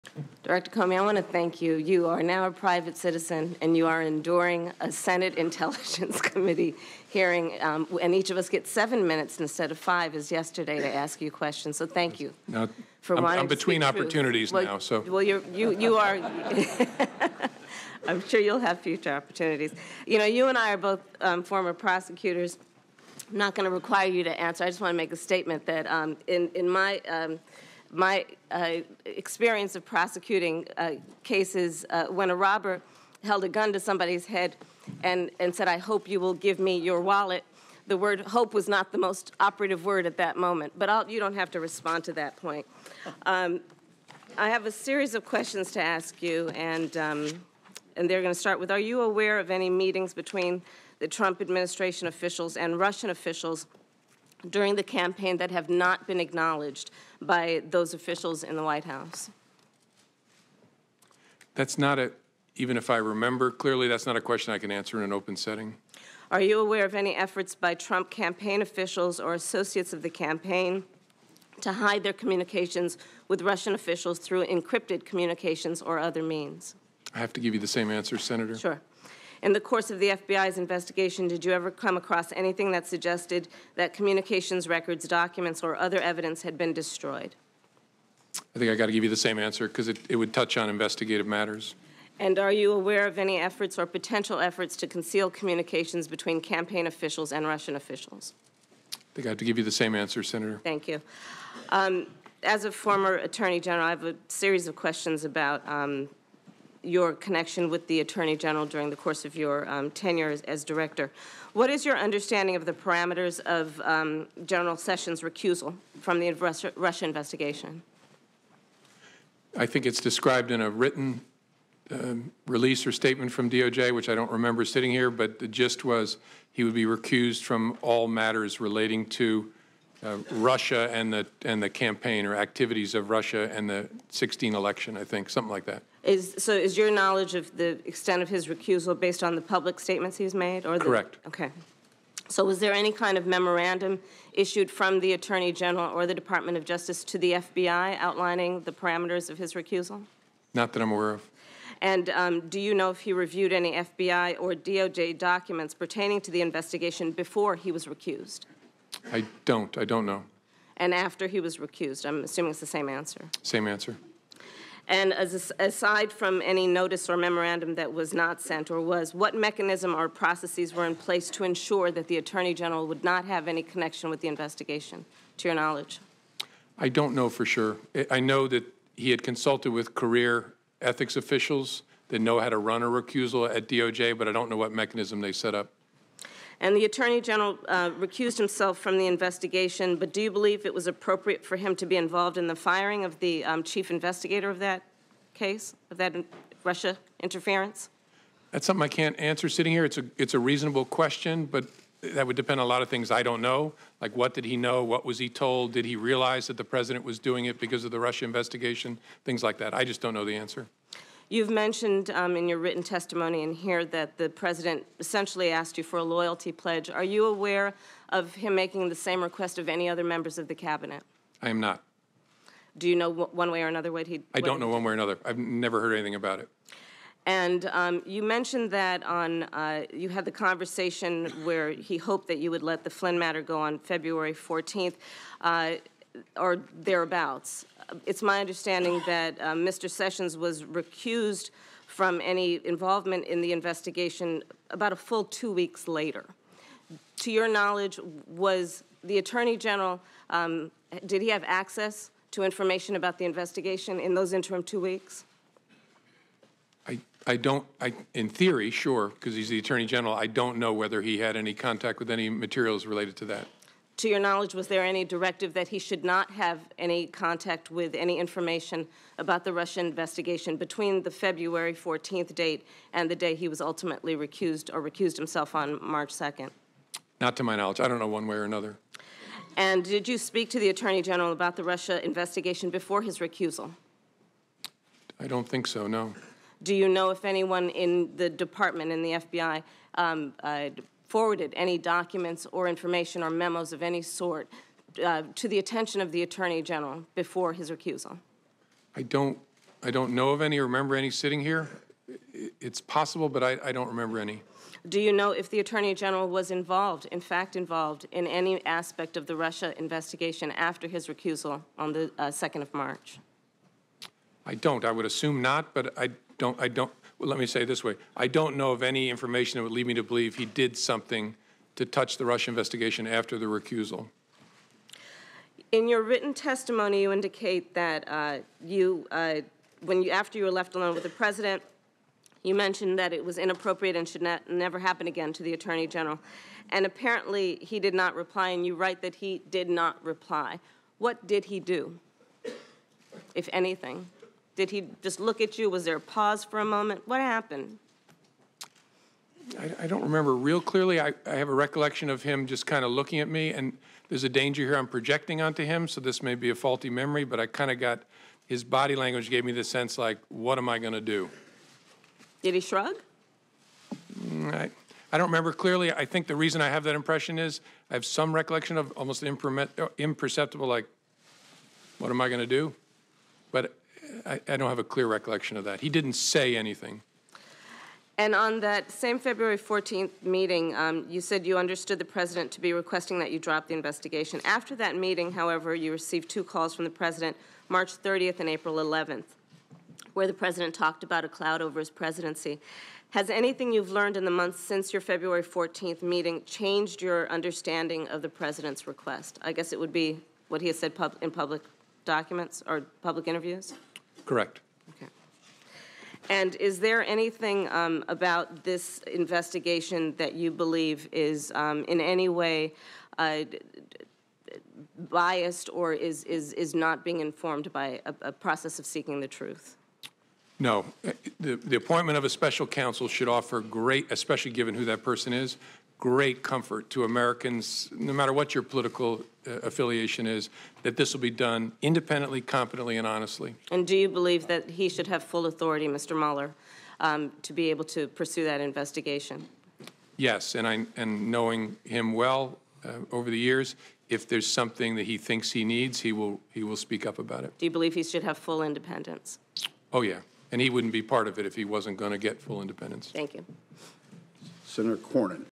Director Comey, I want to thank you. You are now a private citizen, and you are enduring a Senate Intelligence Committee hearing, and each of us gets 7 minutes instead of 5, as yesterday, to ask you questions. So thank you. Now, for I'm between opportunities now, so. Well, you are. I'm sure you'll have future opportunities. You know, you and I are both former prosecutors. I'm not going to require you to answer. I just want to make a statement that in my experience of prosecuting cases, when a robber held a gun to somebody's head and said, "I hope you will give me your wallet," the word hope was not the most operative word at that moment. But you don't have to respond to that point. I have a series of questions to ask you, and they're going to start with, are you aware of any meetings between the Trump administration officials and Russian officials during the campaign that have not been acknowledged by those officials in the White House? That's not even if I remember clearly, that's not a question I can answer in an open setting. Are you aware of any efforts by Trump campaign officials or associates of the campaign to hide their communications with Russian officials through encrypted communications or other means? I have to give you the same answer, Senator. Sure. In the course of the FBI's investigation, did you ever come across anything that suggested that communications records, documents, or other evidence had been destroyed? I think I got to give you the same answer because it would touch on investigative matters. And are you aware of any efforts or potential efforts to conceal communications between campaign officials and Russian officials? I think I have to give you the same answer, Senator. Thank you. As a former Attorney General, I have a series of questions about your connection with the Attorney General during the course of your tenure as Director. What is your understanding of the parameters of General Sessions' recusal from the Russia investigation? I think it's described in a written release or statement from DOJ, which I don't remember sitting here, but the gist was he would be recused from all matters relating to Russia and the campaign or activities of Russia and the 2016 election, I think, something like that. So is your knowledge of the extent of his recusal based on the public statements he's made? Or Correct. Okay. So was there any kind of memorandum issued from the Attorney General or the Department of Justice to the FBI outlining the parameters of his recusal? Not that I'm aware of. And do you know if he reviewed any FBI or DOJ documents pertaining to the investigation before he was recused? I don't know. And after he was recused? I'm assuming it's the same answer. Same answer. And aside from any notice or memorandum that was not sent or was, what mechanism or processes were in place to ensure that the Attorney General would not have any connection with the investigation, to your knowledge? I don't know for sure. I know that he had consulted with career ethics officials that know how to run a recusal at DOJ, but I don't know what mechanism they set up. And the Attorney General recused himself from the investigation, but do you believe it was appropriate for him to be involved in the firing of the chief investigator of that case, of that Russia interference? That's something I can't answer sitting here. It's a reasonable question, but that would depend on a lot of things I don't know. Like, what did he know? What was he told? Did he realize that the president was doing it because of the Russia investigation? Things like that. I just don't know the answer. You've mentioned in your written testimony in here that the president essentially asked you for a loyalty pledge. Are you aware of him making the same request of any other members of the cabinet? I am not. Do you know one way or another what he... I don't know one way or another. I've never heard anything about it. And you mentioned that you had the conversation where he hoped that you would let the Flynn matter go on February 14th or thereabouts. It's my understanding that Mr. Sessions was recused from any involvement in the investigation about a full 2 weeks later. To your knowledge, was the Attorney General, did he have access to information about the investigation in those interim 2 weeks? In theory, sure, because he's the Attorney General. I don't know whether he had any contact with any materials related to that. To your knowledge, was there any directive that he should not have any contact with any information about the Russian investigation between the February 14th date and the day he was ultimately recused or recused himself on March 2nd? Not to my knowledge. I don't know one way or another. And did you speak to the Attorney General about the Russia investigation before his recusal? I don't think so, no. Do you know if anyone in the department, in the FBI, forwarded any documents or information or memos of any sort to the attention of the Attorney General before his recusal? I don't don't know of any or remember any sitting here. It's possible, but I don't remember any. Do you know if the Attorney General was involved, in fact involved, in any aspect of the Russia investigation after his recusal on the 2nd of March? I don't. I would assume not, but I don't. Well, let me say it this way. I don't know of any information that would lead me to believe he did something to touch the Russia investigation after the recusal. In your written testimony, you indicate that after you were left alone with the President, you mentioned that it was inappropriate and should never happen again to the Attorney General. And apparently he did not reply, and you write that he did not reply. What did he do, if anything? Did he just look at you? Was there a pause for a moment? What happened? I don't remember real clearly. I have a recollection of him just kind of looking at me, and there's a danger here I'm projecting onto him, so this may be a faulty memory, but I kind of got, his body language gave me the sense like, what am I going to do? Did he shrug? I don't remember clearly. I think the reason I have that impression is I have some recollection of almost an imperceptible, like, what am I going to do? But I don't have a clear recollection of that. He didn't say anything. And on that same February 14th meeting, you said you understood the President to be requesting that you drop the investigation. After that meeting, however, you received 2 calls from the President, March 30th and April 11th, where the President talked about a cloud over his presidency. Has anything you've learned in the months since your February 14th meeting changed your understanding of the President's request? I guess it would be what he has said in public documents or public interviews? Correct. Okay. And is there anything about this investigation that you believe is in any way biased or is not being informed by a process of seeking the truth? No. The appointment of a special counsel should offer great, especially given who that person is, great comfort to Americans, no matter what your political affiliation is, that this will be done independently, competently, and honestly. And do you believe that he should have full authority, Mr. Mueller, to be able to pursue that investigation? Yes, and knowing him well over the years, if there's something that he thinks he needs, he will speak up about it. Do you believe he should have full independence? Oh, yeah. And he wouldn't be part of it if he wasn't going to get full independence. Thank you. Senator Cornyn.